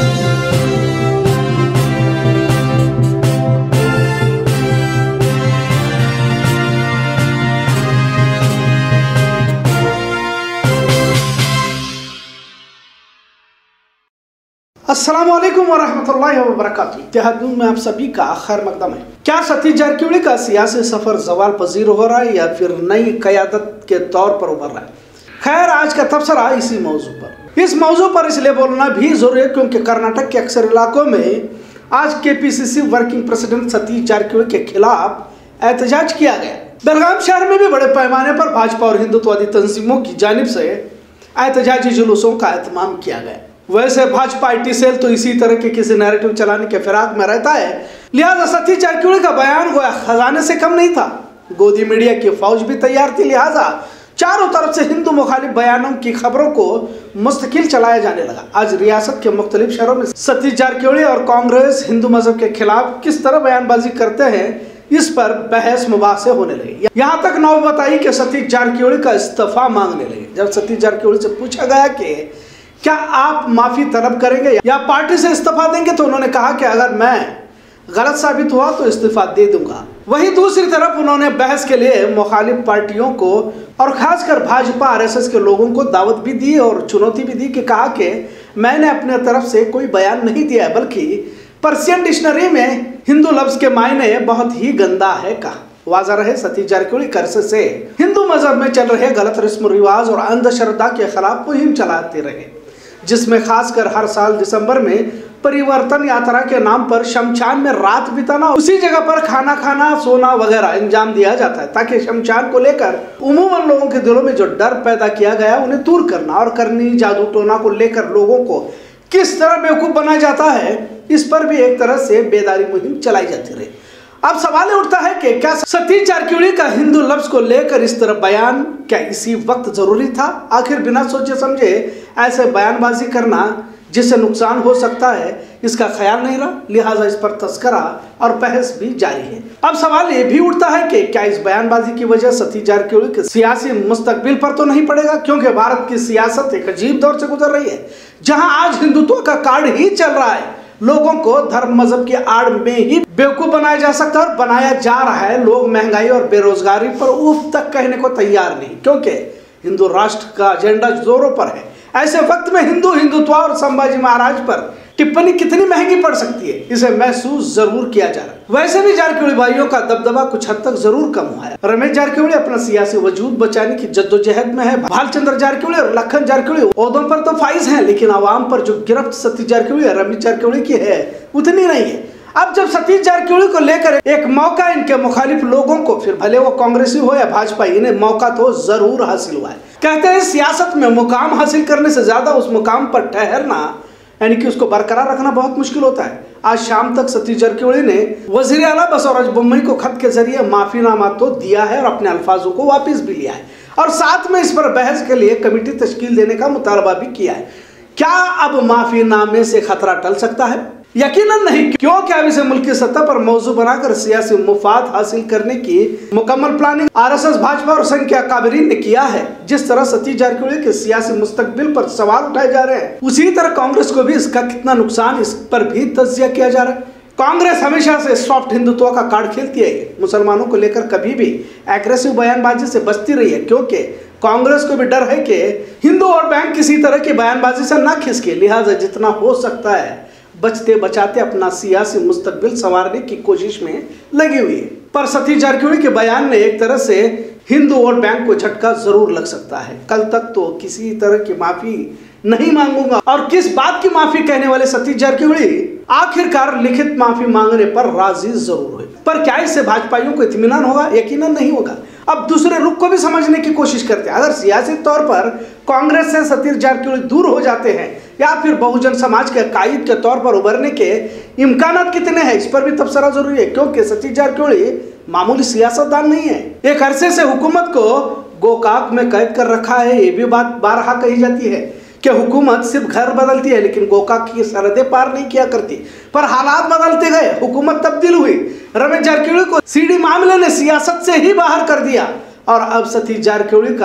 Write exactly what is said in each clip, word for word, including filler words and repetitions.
अस्सलाम वालेकुम वरहमतुल्लाहि वबरकातुहू। इत्तेहाद न्यूज़ में आप सभी का खैर मकदम है। क्या सतीश जारकिहोली का सियासी सफर जवाल पजीर हो रहा है या फिर नई क़यादत के तौर पर उभर रहा है? खैर, आज का तबसरा इसी मौजू पर इस मौजू पर इसलिए बोलना भी जरूरी है क्योंकि कर्नाटक के अक्सर इलाकों में आज के P C C working president Satish Jarkiholi के खिलाफ एहतजाज किया गया। बेलगाम शहर में भी बड़े पैमाने पर भाजपा और हिंदुत्ववादी तंजीमों की जानिब से एहतजाजी जुलूसों का एहतमाम किया गया। वैसे भाजपा आई टी सेल तो इसी तरह के किसी नैरेटिव चलाने के फिराक में रहता है, लिहाजा सतीश जारकिहोली का बयान गोया खजाने से कम नहीं था। गोदी मीडिया की फौज भी तैयार थी, लिहाजा चारों तरफ से हिंदू मुखालिफ बयानों की खबरों को मुस्तकिल चलाया जाने लगा। आज रियासत के मुख्तलिफ शहरों में सतीश जारकिहोली और कांग्रेस हिंदू मजहब के खिलाफ किस तरह बयानबाजी करते हैं, इस पर बहस मुबासे होने लगे। यहाँ तक नौबत आई कि सतीश जारकिहोली का इस्तीफा मांगने लगे। जब सतीश जारकिहोली से पूछा गया कि क्या आप माफी तलब करेंगे या पार्टी से इस्तीफा देंगे, तो उन्होंने कहा कि अगर मैं गलत साबित हुआ तो इस्तीफा दे दूंगा। वहीं दूसरी तरफ उन्होंने बहस के लिए मुखालिफ पार्टियों को और खासकर भाजपा आर एस एस के लोगों को दावत भी दी और चुनौती भी दी कि कहा कि मैंने अपने तरफ से कोई बयान नहीं दिया है, बल्कि पर्शियन डिक्शनरी में हिंदू लफ्ज के मायने बहुत ही गंदा है कहा। वाज़ा रहे, सतीश जारकिहोली कर्से से हिंदू मजहब में चल रहे गलत रस्म रिवाज और अंधश्रद्धा के खिलाफ मुहिम चलाते रहे, जिसमें खासकर हर साल दिसंबर में परिवर्तन यात्रा के नाम पर शमशान में रात बिताना, उसी जगह पर खाना खाना, सोना वगैरह अंजाम दिया जाता है ताकि शमशान को लेकर उमूमन लोगों के दिलों में जो डर पैदा किया गया उन्हें दूर करना और करनी जादू टोना को लेकर लोगों को किस तरह बेवकूफ बनाया जाता है, इस पर भी एक तरह से बेदारी मुहिम चलाई जाती रही। अब सवाल उठता है कि क्या सतीश जारकिहोली का हिंदू लफ्ज को लेकर इस तरह बयान क्या इसी वक्त जरूरी था? आखिर बिना सोचे समझे ऐसे बयानबाजी करना जिससे नुकसान हो सकता है, इसका ख्याल नहीं रहा, लिहाजा इस पर तस्करा और बहस भी जारी है। अब सवाल ये भी उठता है कि क्या इस बयानबाजी की वजह सतीश जारकिहोली के सियासी मुस्तकबिल पर तो नहीं पड़ेगा, क्योंकि भारत की सियासत एक अजीब दौर से गुजर रही है जहां आज हिंदुत्व का कार्ड ही चल रहा है। लोगों को धर्म मजहब की आड़ में ही बेवकूफ बनाया जा सकता है और बनाया जा रहा है। लोग महंगाई और बेरोजगारी पर उफ तक कहने को तैयार नहीं, क्योंकि हिंदू राष्ट्र का एजेंडा जोरों पर है। ऐसे वक्त में हिंदू हिंदुत्व और संभाजी महाराज पर टिप्पणी कितनी महंगी पड़ सकती है, इसे महसूस जरूर किया जा रहा है। वैसे भी जारकिहोली भाइयों का दबदबा कुछ हद तक जरूर कम हुआ है। रमेश जारकिहोली अपना सियासी वजूद बचाने की जद्दोजहद में है। भालचंद्र जारकिहोली और लखन जारकिहोली ओहदों पर तो फाइज हैं, लेकिन आवाम पर जो गिरफ्त सतीश जारकिहोली और रमेश जारकिहोली की है उतनी नहीं है। अब जब सतीश जारकिहोली को लेकर एक मौका इनके मुखालिफ लोगों को, फिर भले वो कांग्रेसी हो या भाजपा, इन्हें मौका तो जरूर हासिल हुआ है। कहते हैं सियासत में मुकाम हासिल करने से ज्यादा उस मुकाम पर ठहरना यानी कि उसको बरकरार रखना बहुत मुश्किल होता है। आज शाम तक सतीश जारकिहोली ने वजीर आला बसवराज बोम्मई को खत के जरिए माफीनामा तो दिया है और अपने अल्फाजों को वापस भी लिया है और साथ में इस पर बहस के लिए कमेटी तश्कील देने का मुतालबा भी किया है। क्या अब माफीनामे से खतरा टल सकता है? यकीनन नहीं, क्योंकि अब इसे मुल्क की सतह पर मौजू बनाकर सियासी मुफाद हासिल करने की मुकम्मल planning R S S, Bhajpa और संघ के अकाबरीन ने किया है। जिस तरह सतीश जारकिहोली के सियासी मुस्तकबिल पर सवाल उठाए जा रहे हैं, उसी तरह कांग्रेस को भी इसका कितना नुकसान, इस पर भी तज्जिया किया जा रहा है। कांग्रेस हमेशा से सॉफ्ट हिंदुत्व का कार्ड खेलती है, मुसलमानों को लेकर कभी भी एग्रेसिव बयानबाजी से बचती रही है, क्योंकि कांग्रेस को भी डर है कि हिंदू और बैंक किसी तरह की बयानबाजी से ना खिसके, लिहाजा जितना हो सकता है बचते बचाते अपना सियासी मुस्तकबिल संवारने की कोशिश में लगी हुई है। पर सतीश जारकिहोली के बयान ने एक तरह से हिंदू वोट बैंक को झटका जरूर लग सकता है। कल तक तो किसी तरह की माफी नहीं मांगूंगा और किस बात की माफी कहने वाले सतीश जारकिहोली आखिरकार लिखित माफी मांगने पर राजी जरूर हुए। पर क्या इससे भाजपाइयों को इत्मीनान होगा? यकीनन नहीं होगा। अब दूसरे रुख को भी समझने की कोशिश करते हैं। अगर सियासी तौर पर कांग्रेस से सतीश जारकिहोली दूर हो जाते हैं या फिर बहुजन समाज के कायद के तौर पर उभरने के इम्कानात कितने हैं, इस पर भी तबसरा जरूरी है, क्योंकि सतीश जारकिहोली मामूली सियासतदान नहीं है। एक अरसे से हुकूमत को गोकाक में कैद कर रखा है। ये भी बात बारहा कही जाती है कि हुकूमत सिर्फ घर बदलती है लेकिन गोकाक की सरहदें पार नहीं किया करती। पर हालात बदलते गए, हुकूमत तब्दील हुई। रमेश जारकिहोली को सीडी मामले ने सियासत से ही बाहर कर दिया और अब सतीश जारकिहोली का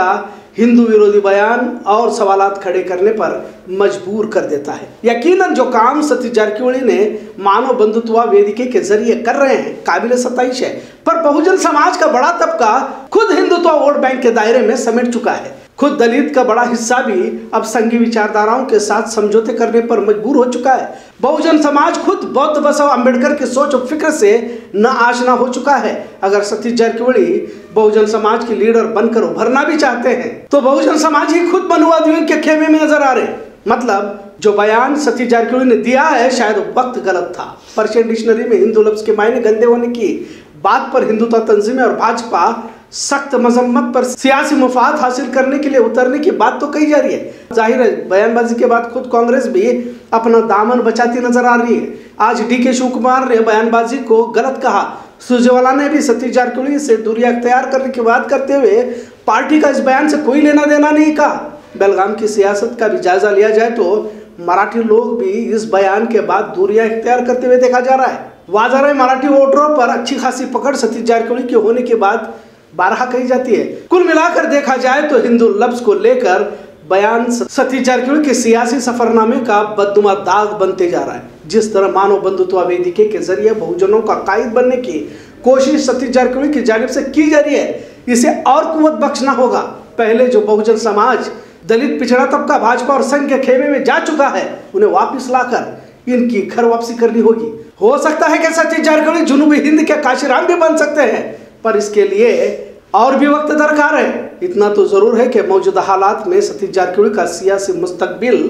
हिंदू विरोधी बयान और सवालात खड़े करने पर मजबूर कर देता है। यकीनन जो काम सतीश जारकिहोली ने मानव बंधुत्व वेदिके के जरिए कर रहे हैं काबिल सताइश है, पर बहुजन समाज का बड़ा तबका खुद हिंदुत्व वोट बैंक के दायरे में समेट चुका है। खुद दलित का बड़ा हिस्सा भी अब संघी विचारधाराओं के साथ समझौते करने पर मजबूर हो चुका है। बहुजन समाज खुद बौद्ध बसव अम्बेडकर के सोच और फिक्र से न आशना हो चुका है। अगर सतीश जारकिहोली बहुजन समाज की लीडर बनकर उभरना भी चाहते हैं तो बहुजन समाज ही खुद मनुवादियों के खेमे में नजर आ रहे। मतलब जो बयान सतीश जारकिहोली ने दिया है शायद वक्त गलत था। पर्शियन डिक्शनरी में हिंदू लफ्ज के मायने गंदे होने की बात पर हिंदुत्व तंजीमें और भाजपा सख्त मजम्मत पर सियासी मुफाद हासिल करने के लिए उतरने की बात तो कही जा रही है। जाहिर है बयानबाजी के बाद खुद कांग्रेस भी अपना दामन बचाती नजर आ रही है। आज डी के शिव कुमार ने बयानबाजी को गलत कहा। सुरजेवाला ने भी सतीश जारकिहोली से दूरी अख्तियार करने की बात करते हुए पार्टी का इस बयान से कोई लेना देना नहीं कहा। बेलगाम की सियासत का भी जायजा लिया जाए तो मराठी लोग भी इस बयान के बाद दूरियां इख्तियार करते हुए देखा जा रहा है। वाजह है मराठी वोटरों पर अच्छी खासी पकड़ सतीश जारकिहोली के होने के बाद बारहा कही जाती है। कुल मिलाकर देखा जाए तो हिंदू लफ्ज को लेकर बयान सतीश जारकिहोली के सियासी सफरनामे का बददुमा दाग बनते जा रहा है। जिस तरह मानव बंधुत्व वेदिके के जरिए बहुजनों का कायद बनने की कोशिश सतीश जारकिहोली की जानिब से की जा रही है, इसे और कुव्वत बख्शना होगा। पहले जो बहुजन समाज दलित पिछड़ा तबका भाजपा और संघ के खेमे में जा चुका है उन्हें वापिस लाकर इनकी घर वापसी करनी होगी। हो सकता है कि सतीश जारकिहोली जुनूबी हिंद के काशीराम भी बन सकते हैं, पर इसके लिए और भी वक्त दरकार है। इतना तो जरूर है कि मौजूदा हालात में सतीश जारकिहोली का सियासी मुस्तकबिल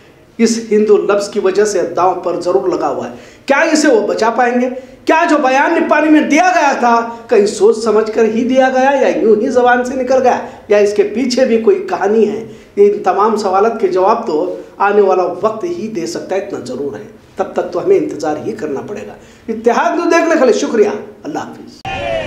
इस हिंदू लफ्ज की वजह से दांव पर जरूर लगा हुआ है। क्या इसे वो बचा पाएंगे? क्या जो बयान निपानी में दिया गया था कहीं सोच समझकर ही दिया गया या यूं ही जबान से निकल गया, या इसके पीछे भी कोई कहानी है? इन तमाम सवालों के जवाब तो आने वाला वक्त ही दे सकता है, इतना जरूर है। तब तक तो हमें इंतजार ही करना पड़ेगा। इत्तेहाद न्यूज़ देखने के लिए शुक्रिया। अल्लाह हाफिज।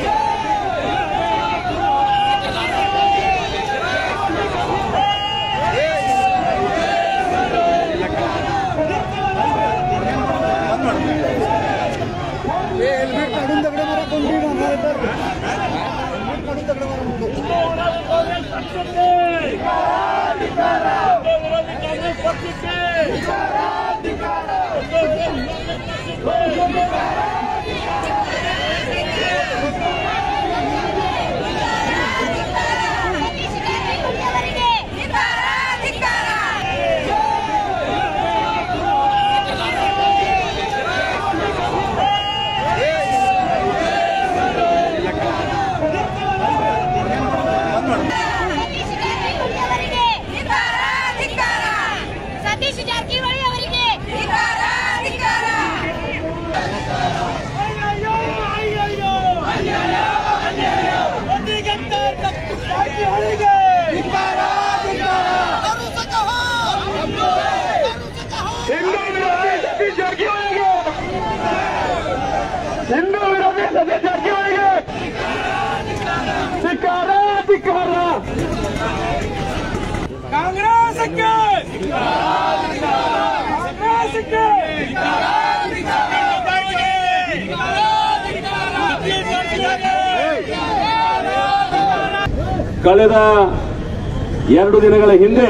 ಕಳೆದ ಎರಡು ದಿನಗಳ ಹಿಂದೆ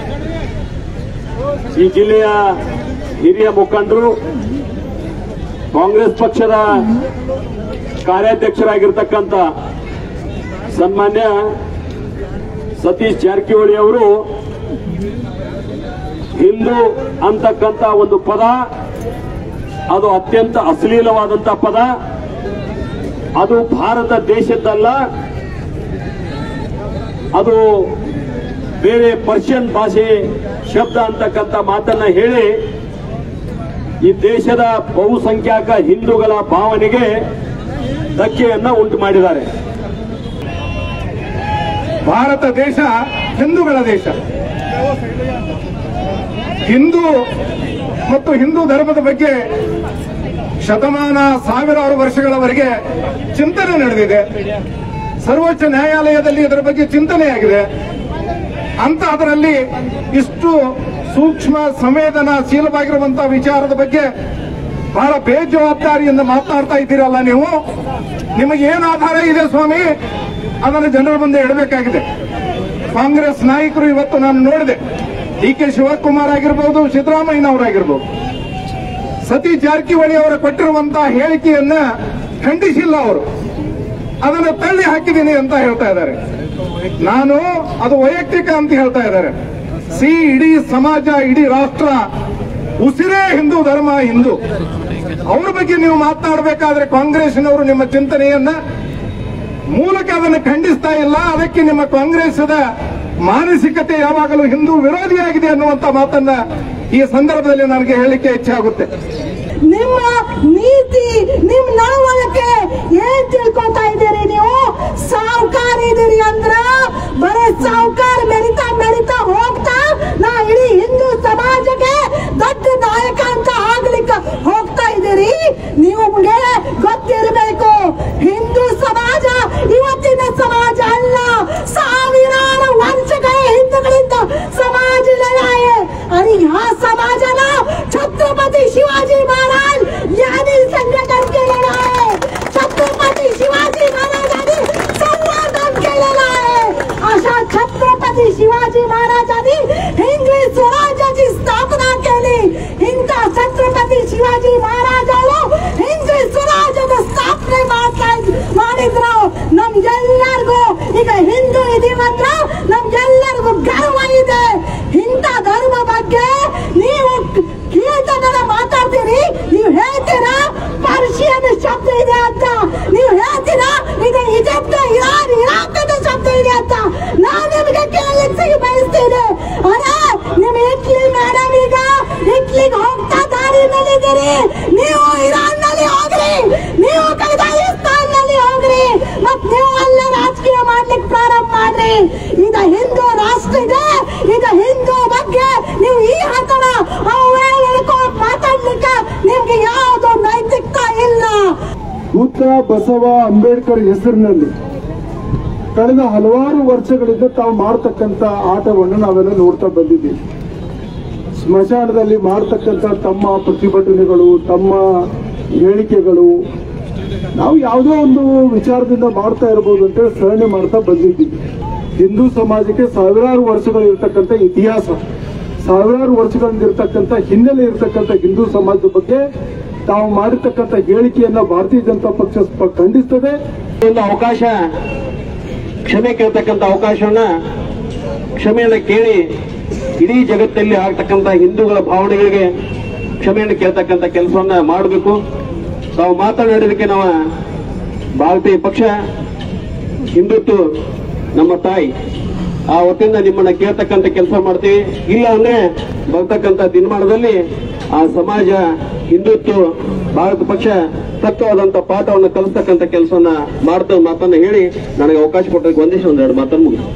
ಈ ಜಿಲ್ಲೆಯ ಹಿರಿಯ ಮುಖಂಡರು ಕಾಂಗ್ರೆಸ್ ಪಕ್ಷದ ಕಾರ್ಯಾಧ್ಯಕ್ಷರಾಗಿರ್ತಕ್ಕಂಥ ಸನ್ಮಾನ್ಯ ಸತೀಶ್ ಜಾರಕಿಹೊಳಿ ಅವರು ಹಿಂದೂ ಅಂತಕ್ಕಂಥ ಒಂದು ಪದ ಅದು ಅತ್ಯಂತ ಅಶ್ಲೀಲವಾದಂಥ ಪದ, ಅದು ಭಾರತ ದೇಶದ್ದಲ್ಲ, ಅದು ಬೇರೆ ಪರ್ಷಿಯನ್ ಭಾಷೆ ಶಬ್ದ ಅಂತಕ್ಕಂಥ ಮಾತನ್ನ ಹೇಳಿ ಈ ದೇಶದ ಬಹುಸಂಖ್ಯಾತ ಹಿಂದೂಗಳ ಭಾವನೆಗೆ ಧಕ್ಕೆಯನ್ನ ಉಂಟು ಮಾಡಿದ್ದಾರೆ। ಭಾರತ ದೇಶ ಹಿಂದೂಗಳ ದೇಶ। ಹಿಂದೂ ಮತ್ತು ಹಿಂದೂ ಧರ್ಮದ ಬಗ್ಗೆ ಶತಮಾನ ಸಾವಿರಾರು ವರ್ಷಗಳವರೆಗೆ ಚಿಂತನೆ ನಡೆದಿದೆ। ಸರ್ವೋಚ್ಚ ನ್ಯಾಯಾಲಯದಲ್ಲಿ ಇದರ ಬಗ್ಗೆ ಚಿಂತನೆಯಾಗಿದೆ ಅಂತ ಅದರಲ್ಲಿ ಇಷ್ಟು ಸೂಕ್ಷ್ಮ ಸಂವೇದನಾಶೀಲವಾಗಿರುವಂತಹ ವಿಚಾರದ ಬಗ್ಗೆ ಬಹಳ ಬೇಜವಾಬ್ದಾರಿಯಿಂದ ಮಾತನಾಡ್ತಾ ಇದ್ದೀರಲ್ಲ ನೀವು। ನಿಮಗೆ ಏನು ಆಧಾರ ಇದೆ ಸ್ವಾಮಿ, ಅದನ್ನು ಜನರ ಮುಂದೆ ಇಡಬೇಕಾಗಿದೆ। ಕಾಂಗ್ರೆಸ್ ನಾಯಕರು ಇವತ್ತು ನಾನು ನೋಡಿದೆ, ಡಿ ಕೆ ಶಿವಕುಮಾರ್ ಆಗಿರ್ಬೋದು, ಸಿದ್ದರಾಮಯ್ಯನವರಾಗಿರ್ಬೋದು, ಸತೀಶ್ ಜಾರಕಿಹೊಳಿ ಅವರ ಕೊಟ್ಟಿರುವಂತಹ ಹೇಳಿಕೆಯನ್ನ ಖಂಡಿಸಿಲ್ಲ. ಅವರು ಅದನ್ನು ತಳ್ಳಿ ಹಾಕಿದ್ದೀನಿ ಅಂತ ಹೇಳ್ತಾ ಇದ್ದಾರೆ. ನಾನು ಅದು ವೈಯಕ್ತಿಕ ಅಂತ ಹೇಳ್ತಾ ಇದ್ದಾರೆ. ಸಿ ಇಡೀ ಸಮಾಜ, ಇಡೀ ರಾಷ್ಟ್ರ, ಉಸಿರೇ ಹಿಂದೂ ಧರ್ಮ, ಹಿಂದೂ. ಅವ್ರ ಬಗ್ಗೆ ನೀವು ಮಾತನಾಡಬೇಕಾದ್ರೆ ಕಾಂಗ್ರೆಸ್ನವರು ನಿಮ್ಮ ಚಿಂತನೆಯನ್ನ ಮೂಲಕ ಅದನ್ನು ಖಂಡಿಸ್ತಾ ಇಲ್ಲ. ಅದಕ್ಕೆ ನಿಮ್ಮ ಕಾಂಗ್ರೆಸ್ದ ಮಾನಸಿಕತೆ ಯಾವಾಗಲೂ ಹಿಂದೂ ವಿರೋಧಿಯಾಗಿದೆ ಅನ್ನುವಂತ ಮಾತನ್ನ ಈ ಸಂದರ್ಭದಲ್ಲಿ ನನಗೆ ಹೇಳಲಿಕ್ಕೆ ಇಚ್ಛೆ ಆಗುತ್ತೆ. ನಿಮ್ಮ ನೀತಿ, ನಿಮ್ ನಡವಳಿಕೆ ಏನ್ ತಿಳ್ಕೊತಾ ಇದ್ದೀರಿ ನೀವು? ಸಾವುಕಾರ ಇದೀರಿ ಅಂದ್ರ ಬರೀ ಸಾವುಕಾರ ಮೆರಿತಾ ಮೆರಿತಾ ಹೋಗ್ತಾ ನಾ ಇಡೀ ಹಿಂದೂ ಸಮಾಜಕ್ಕೆ ದೊಡ್ಡ ನಾಯಕ ಅಂತ ಆಗ್ಲಿಕ್ಕೆ ಹೋಗ್ತಾ ಇದ್ದೀರಿ. ನಿಮ್ಗೆ ಗೊತ್ತಿರಬೇಕು, ಹಿಂದೂ ಸಮಾಜ ಇವತ್ತಿನ ಸಮಾಜ ಅಲ್ಲ, ಸಾವಿರಾರು ವರ್ಷಗಳ ಹಿಂದೂಗಳಿಂದ ಸಮಾಜ ಲಢಾಯಿ. आणि हा समाजाला छत्रपती शिवाजी महाराज यांनी संघटन केलेलं आहे. छत्रपती शिवाजी महाराजांनी संवर्धन केलेलं आहे. अशा छत्रपती शिवाजी महाराजांनी हिंदवी स्वराज्याची स्थापना केली. इंಥ छत्रपती ಶಿವಾಜಿ ಮಹಾರಾಜರು ಹಿಂದೂ ಸ್ವರಾಜ್ಯದ ಸ್ಥಾಪನೆ ಮಾಡ್ತಾ ಮಾಡಿದ್ರು. ನಮ್ಗೆಲ್ಲರಿಗೂ ಈಗ ಹಿಂದೂ ಇದೀವಂದ್ರ ನಮ್ಗೆಲ್ಲರಿಗೂ ಗರ್ವ ಇದೆ. ಇಂಥ ಧರ್ಮ ಬಗ್ಗೆ ನೀವು ಕೀರ್ತನ ಮಾತಾಡ್ತೀರಿ, ನೀವು ಹೇಳ್ತೀರಾ ಪರ್ಷಿಯನ್ ಶಬ್ದ ಇದೆ ಅಂತ, ನೀವು ಹೇಳ್ತೀರಾ ಇದು ಈಜಿಪ್ಟ್, ಇರಾನ್, ಇರಾಕದ ಶಬ್ದ ಇದೆ ಅಂತ. ನಾನು ನಿಮಗೆ ಕೇಳಲಿಕ್ಕೆ ಬಯಸ್ತೀನಿ. ಅರೆ ನಿಮ್ ಇಟ್ಲಿ ಮೇಡಮ್ ಈಗ ಇಟ್ಲಿಗೆ ಹೋಗ್ತಾ ದಾರಿನಲ್ಲಿದ್ದೀರಿ, ನೀವು ಇರಾನ್ ನಲ್ಲಿ ಹೋಗ್ರಿ, ನೀವು ಕಜಕಿಸ್ತಾನ್ ನಲ್ಲಿ ಹೋಗ್ರಿ, ಮತ್ ನೀವು ಅಲ್ಲೇ ರಾಜಕೀಯ ಮಾಡ್ಲಿಕ್ಕೆ ಪ್ರಾರಂಭ ಮಾಡ್ರಿ. ಈಗ ಹಿಂದೂ ರಾಷ್ಟ್ರ ಇದೆ, ಈಗ ಹಿಂದೂ ಬಗ್ಗೆ ನೀವು ಈ ಹತನ ಮಾತಾಡ್ಲಿಕ್ಕೆ ನಿಮ್ಗೆ ಯಾವುದು ನೈತಿಕತೆ ಇಲ್ಲ. ಬುದ್ಧ, ಬಸವ, ಅಂಬೇಡ್ಕರ್ ಹೆಸರಿನಲ್ಲಿ ಕಳೆದ ಹಲವಾರು ವರ್ಷಗಳಿಂದ ತಾವು ಮಾಡ್ತಕ್ಕಂಥ ಆಟವನ್ನು ನಾವೆಲ್ಲ ನೋಡ್ತಾ ಬಂದಿದ್ದೀವಿ. ಸ್ಮಶಾನದಲ್ಲಿ ಮಾಡ್ತಕ್ಕಂಥ ತಮ್ಮ ಪ್ರತಿಭಟನೆಗಳು, ತಮ್ಮ ಹೇಳಿಕೆಗಳು, ನಾವು ಯಾವುದೋ ಒಂದು ವಿಚಾರದಿಂದ ಮಾಡ್ತಾ ಇರಬಹುದು ಅಂತ ಸರಣಿ ಮಾಡ್ತಾ ಬಂದಿದ್ದೀವಿ. ಹಿಂದೂ ಸಮಾಜಕ್ಕೆ ಸಾವಿರಾರು ವರ್ಷಗಳಿರ್ತಕ್ಕಂಥ ಇತಿಹಾಸ, ಸಾವಿರಾರು ವರ್ಷಗಳಿಂದಿರ್ತಕ್ಕಂಥ ಹಿನ್ನೆಲೆ ಇರ್ತಕ್ಕಂಥ ಹಿಂದೂ ಸಮಾಜದ ಬಗ್ಗೆ ತಾವು ಮಾಡಿರ್ತಕ್ಕಂಥ ಹೇಳಿಕೆಯನ್ನ ಭಾರತೀಯ ಜನತಾ ಪಕ್ಷ ಖಂಡಿಸ್ತದೆ. ಒಂದು ಅವಕಾಶ, ಕ್ಷಮೆ ಕೇಳ್ತಕ್ಕಂಥ ಅವಕಾಶವನ್ನ ಕ್ಷಮೆಯನ್ನ ಕೇಳಿ ಇಡೀ ಜಗತ್ತಲ್ಲಿ ಆಗ್ತಕ್ಕಂಥ ಹಿಂದೂಗಳ ಭಾವನೆಗಳಿಗೆ ಕ್ಷಮೆಯನ್ನು ಕೇಳ್ತಕ್ಕಂಥ ಕೆಲಸವನ್ನ ಮಾಡಬೇಕು. ತಾವು ಮಾತನಾಡೋದಕ್ಕೆ ನಾವು ಭಾರತೀಯ ಪಕ್ಷ ಹಿಂದುತ್ವ ನಮ್ಮ ತಾಯಿ, ಆ ಹೊತ್ತಿಂದ ನಿಮ್ಮನ್ನ ಕೇಳ್ತಕ್ಕಂಥ ಕೆಲಸ ಮಾಡ್ತೀವಿ. ಇಲ್ಲ ಅಂದ್ರೆ ಬರ್ತಕ್ಕಂಥ ದಿನಮಾನದಲ್ಲಿ ಆ ಸಮಾಜ, ಹಿಂದುತ್ವ, ಭಾರತ ಪಕ್ಷ ತತ್ವವಾದಂತ ಪಾಠವನ್ನು ಕಲಿಸ್ತಕ್ಕಂಥ ಕೆಲಸವನ್ನ ಮಾಡ್ತಾ ಮಾತನ್ನ ಹೇಳಿ ನನಗೆ ಅವಕಾಶ ಕೊಟ್ಟಕ್ಕೆ ಒಂದಿಷ್ಟು ಒಂದೆರಡು ಮಾತನ್ನು ಮುಗಿಸಿ.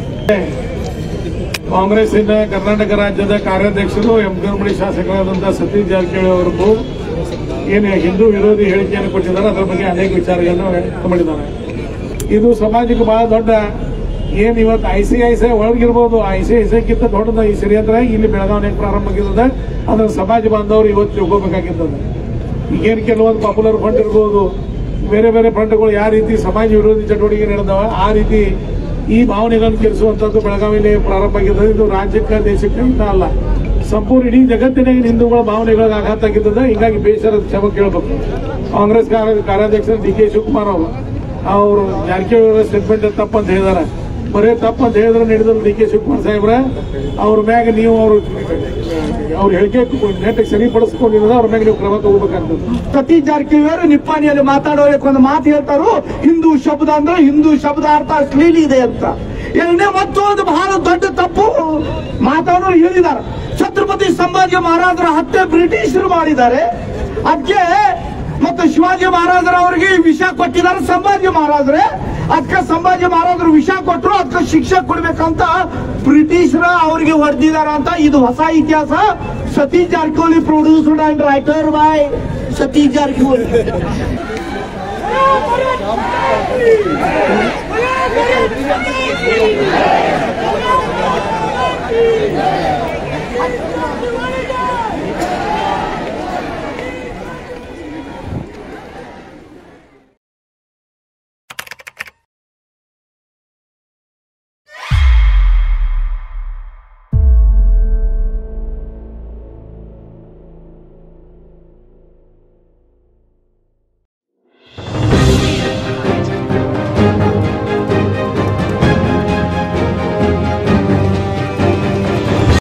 ಕಾಂಗ್ರೆಸ್ಸಿನ ಕರ್ನಾಟಕ ರಾಜ್ಯದ ಕಾರ್ಯಾಧ್ಯಕ್ಷರು ಯಮಕನಮರಡಿ ಶಾಸಕರಾದಂತಹ ಸತೀಶ್ ಜಾರಕಿಹೊಳಿ ಅವರು ಏನು ಹಿಂದೂ ವಿರೋಧಿ ಹೇಳಿಕೆಯನ್ನು ಕೊಟ್ಟಿದ್ದಾರೆ, ಅದರ ಬಗ್ಗೆ ಅನೇಕ ವಿಚಾರಗಳನ್ನು ವ್ಯಕ್ತ ಮಾಡಿದ್ದಾರೆ. ಇದು ಸಮಾಜಕ್ಕೆ ಬಹಳ ದೊಡ್ಡ, ಏನ್ ಇವತ್ತು ಐ ಸಿ ಐ ಸಿ ಒಳಗಿರ್ಬೋದು, ಐ ಸಿ ಐ ಸಿಕ್ಕಿಂತ ದೊಡ್ಡದ ಈ ಷಡ್ಯಂತ್ರ ಇಲ್ಲಿ ಬೆಳಗಾವಿಯಾಗ ಪ್ರಾರಂಭ ಆಗಿರ್ತದೆ. ಅದನ್ನ ಸಮಾಜ ಬಾಂಧವರು ಇವತ್ತು ತಿಳ್ಕೋಬೇಕಾಗಿರ್ತದೆ. ಈಗೇನು ಕೆಲವೊಂದು ಪಾಪ್ಯುಲರ್ ಫಂಡ್ ಇರ್ಬೋದು, ಬೇರೆ ಬೇರೆ ಫಂಡ್ಗಳು ಯಾವ ರೀತಿ ಸಮಾಜ ವಿರೋಧಿ ಚಟುವಟಿಕೆ ನಡೆದವ, ಆ ರೀತಿ ಈ ಭಾವನೆಗಳನ್ನು ಕೆಡಿಸುವಂತದ್ದು ಬೆಳಗಾವಿಯಲ್ಲಿ ಪ್ರಾರಂಭ ಆಗಿರ್ತದೆ. ಇದು ರಾಜ್ಯಕ್ಕೆ, ದೇಶಕ್ಕೆ ಅಂತ ಅಲ್ಲ, ಸಂಪೂರ್ಣ ಇಡೀ ಜಗತ್ತಿನ ಹಿಂದೂಗಳ ಭಾವನೆಗಳಿಗೆ ಆಘಾತ ಆಗಿರ್ತದೆ. ಹೀಗಾಗಿ ಬೇಸರ ಕ್ಷಮ ಕೇಳಬೇಕು. ಕಾಂಗ್ರೆಸ್ ಕಾರ್ಯಾಧ್ಯಕ್ಷರು ಡಿ ಕೆ ಶಿವಕುಮಾರ್ ಅವರು ಅವರು ಜಾರಕಿಹೊಳಿ ಸ್ಟೇಟ್ಮೆಂಟ್ ತಪ್ಪಂತ ಹೇಳಿದಾರೆ. ಬರೇ ತಪ್ಪಂತ ಹೇಳಿದ್ರೆ ನಡೆದ್ರು ಡಿ ಕೆ ಶಿವಕುಮಾರ್ ಸಾಹೇಬ್ರ ಅವ್ರ ಮ್ಯಾಗ ನೀವು ಅವರು ಅವ್ರ ಹೇಳಿಕೆ ನೆಟ್ಟಿಗೆ ಸರಿಪಡಿಸ್ಕೊಂಡಿರೋದು, ಅವ್ರ ಮ್ಯಾಗ ನೀವು ಕ್ರಮ ತಗೋಬೇಕಾಗ್ತದೆ. ಸತೀಶ್ ಜಾರಕಿಹೊಳಿ ನಿಪ್ಪಾಣಿಯಲ್ಲಿ ಮಾತಾಡೋದಕ್ಕೆ ಒಂದು ಮಾತು ಹೇಳ್ತಾರು, ಹಿಂದೂ ಶಬ್ದ ಅಂದ್ರೆ ಹಿಂದೂ ಶಬ್ದ ಅರ್ಥ ಅಶ್ಲೀಲಿ ಇದೆ ಅಂತ. ಎರಡನೇ ಮತ್ತೊಂದು ಬಹಳ ದೊಡ್ಡ ತಪ್ಪು ಮಾತಾಡೋರು ಹೇಳಿದ್ದಾರೆ. ಛತ್ರಪತಿ ಸಂಭಾಜಿ ಮಹಾರಾಜರ ಹತ್ಯೆ ಬ್ರಿಟಿಷರು ಮಾಡಿದ್ದಾರೆ, ಅದಕ್ಕೆ ಮತ್ತು ಶಿವಾಜಿ ಮಹಾರಾಜರ ಅವರಿಗೆ ವಿಷ ಕೊಟ್ಟಿದ್ದಾರೆ ಸಂಭಾಜಿ ಮಹಾರಾಜರೇ. ಅದಕ್ಕೆ ಸಂಭಾಜಿ ಮಹಾರಾಜರು ವಿಷ ಕೊಟ್ಟರು, ಅದಕ್ಕೆ ಶಿಕ್ಷೆ ಕೊಡ್ಬೇಕಂತ ಬ್ರಿಟಿಷರ ಅವರಿಗೆ ಹೊಡೆದಿದ್ದಾರೆ ಅಂತ. ಇದು ಹೊಸ ಇತಿಹಾಸ. Satish Jarkiholi produced and writer by Satish Jarkiholi.